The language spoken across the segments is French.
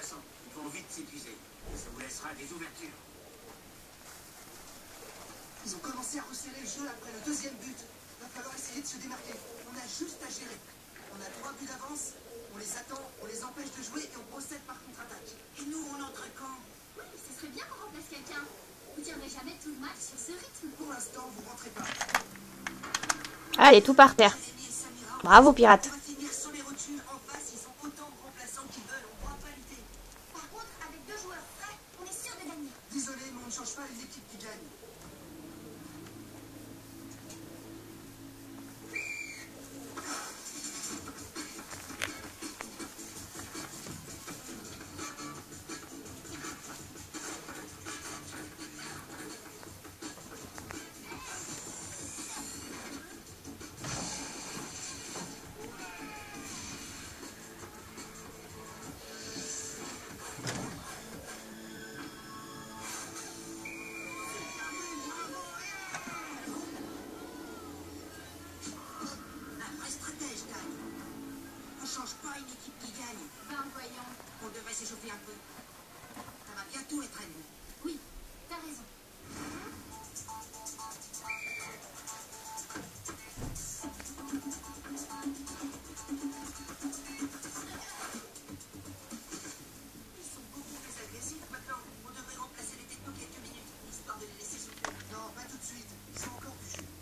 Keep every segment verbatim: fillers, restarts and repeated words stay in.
façon, ils vont vite s'épuiser. Ça vous laissera des ouvertures. Ils ont commencé à resserrer le jeu après le deuxième but. Va falloir essayer de se démarquer. On a juste à gérer. On a trois buts d'avance, on les attend, on les empêche de jouer et on procède par contre-attaque. Et nous, on entre quand? Oui, ce serait bien qu'on remplace quelqu'un. Vous tiendrez jamais tout le match sur ce rythme. Pour l'instant, vous rentrez pas. Allez, tout par terre. Bravo, pirate. On va finir sur les rotules. En face, ils ont autant de remplaçants qu'ils veulent. On pourra pas lutter. Par contre, avec deux joueurs frais, on est sûr de gagner. Désolé, mais on ne change pas une équipe qui gagne. On change pas une équipe qui gagne. Ben voyons. On devrait s'échauffer un peu. Ça va bientôt être à nous. Oui, t'as raison. Ils sont beaucoup plus agressifs maintenant. On devrait remplacer les technos quelques minutes, histoire de les laisser souffler. Non, pas tout de suite. Ils sont encore du jeu.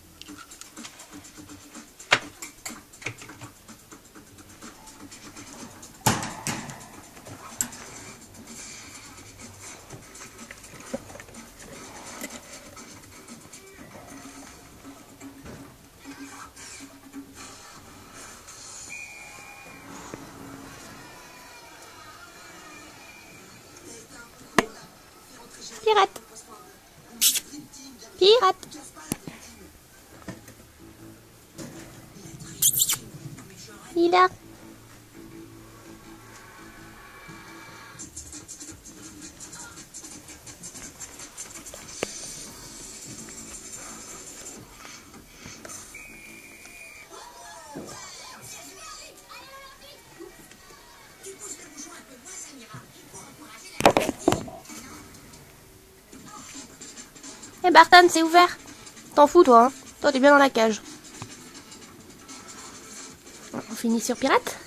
Pirate. Pirate. Il a. Tu pousses le bouchon un peu moins, Samira, pour encourager la compétition. Eh Barton, c'est ouvert. T'en fous toi, hein. Toi t'es bien dans la cage. On finit sur pirate.